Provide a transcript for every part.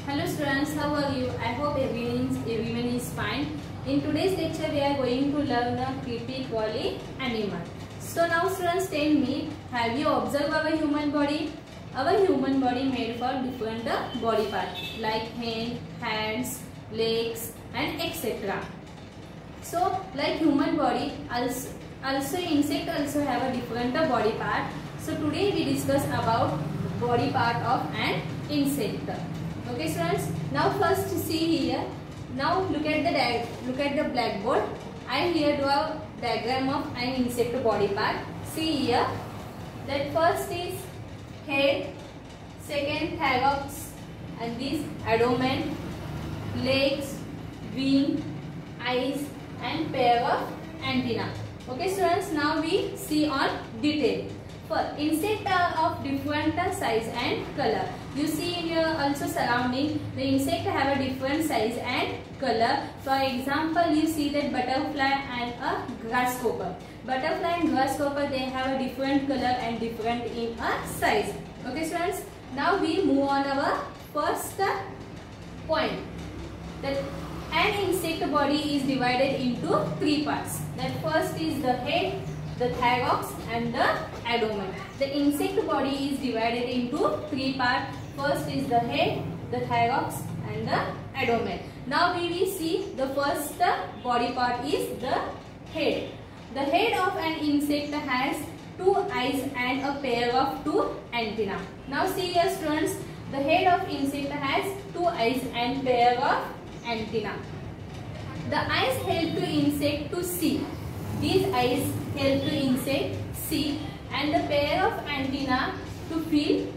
Hello students, how are you? I hope everyone is fine. In today's lecture, we are going to learn a creepy crawly animal. So now students, tell me, have you observed our human body? Our human body made for different body parts like hand, hands, legs and etc. So like human body, also insect also have a different body part. So today we discuss about body part of an insect. Okay students, now first see here. Now look at the blackboard. I here draw a diagram of an insect body part. See here, that first is head, second thorax, and this abdomen, legs, wing, eyes and pair of antenna. Okay students, now we see on detail. For insect are of different size and color. You see in your also surrounding, the insect have a different size and color. For example, you see that butterfly and a grasshopper. Butterfly and grasshopper, they have a different color and different in a size. Okay students, now we move on our first point. That an insect body is divided into three parts. That first is the head, the thorax and the abdomen. The insect body is divided into three parts. First is the head, the thorax and the abdomen. Now we will see the first body part is the head. The head of an insect has two eyes and a pair of two antennae. Now see here students, the head of insect has two eyes and pair of antennae. The eyes help to insect to see. These eyes help to insect see, and the pair of antenna to feel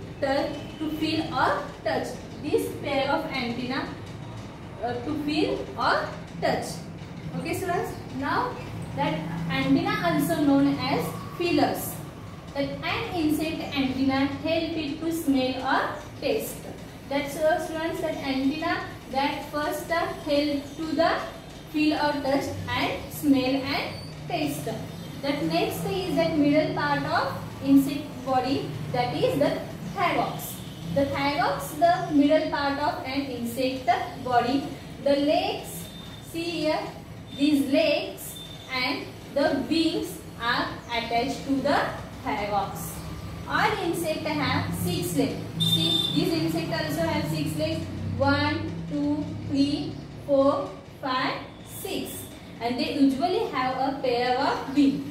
or touch. This pair of antenna to feel or touch. Okay students, now that antenna also known as feelers. That an insect antenna help it to smell or taste. That's so students, that antenna that first help to the feel or touch and smell and taste. That next is that middle part of insect body, that is the thorax. The thorax, the middle part of an insect body. The legs, see here, these legs and the wings are attached to the thorax. All insects have 6 legs. See, these insects also have 6 legs. 1, 2, 3, 4, 5, 6. And they usually have a pair of wings.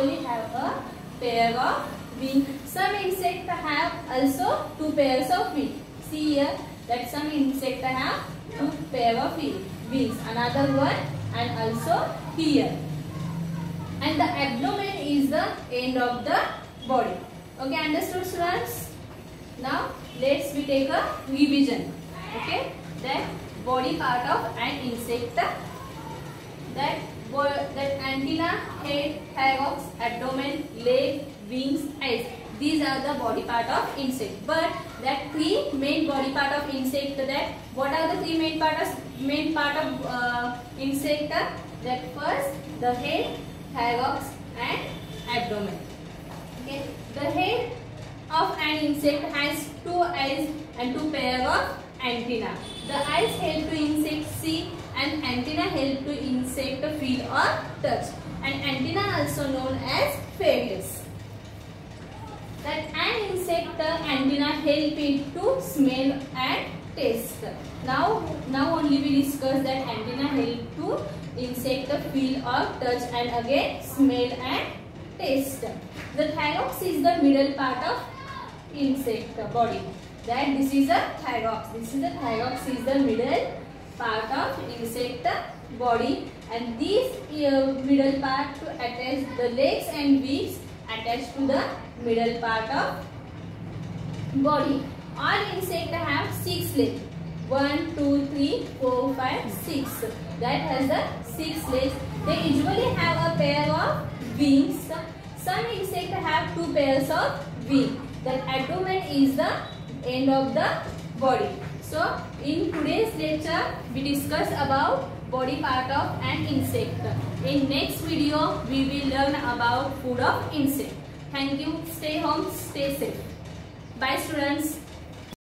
Some insects have also 2 pairs of wings. See here that some insects have 2 pairs of wings. Another one and also here. And the abdomen is the end of the body. Okay, understood students? Now let's we take a revision. Okay, that body part of an insect. That antenna, head, thorax, abdomen, leg, wings, eyes. These are the body part of insect. But that 3 main body part of insect. That what are the 3 main part of insect? That first the head, thorax and abdomen. Okay. The head of an insect has 2 eyes and 2 pair of antenna. The eyes help to insect see, and antenna help to insect feel or touch. And antenna also known as phares. That an insect antenna help it to smell and taste. Now only we discuss that antenna help to insect feel or touch and again smell and taste. The thorax is the middle part of insect body. That this is a thorax. This is the thorax is the middle part of insect body, and this middle part to attach the legs and wings attached to the middle part of body. All insects have 6 legs. 1, 2, 3, 4, 5, 6. That has the 6 legs. They usually have a pair of wings. Some insects have 2 pairs of wings. The abdomen is the end of the body. So in today's lecture we discuss about body part of an insect. In next video we will learn about food of insect. Thank you. Stay home, stay safe. Bye students.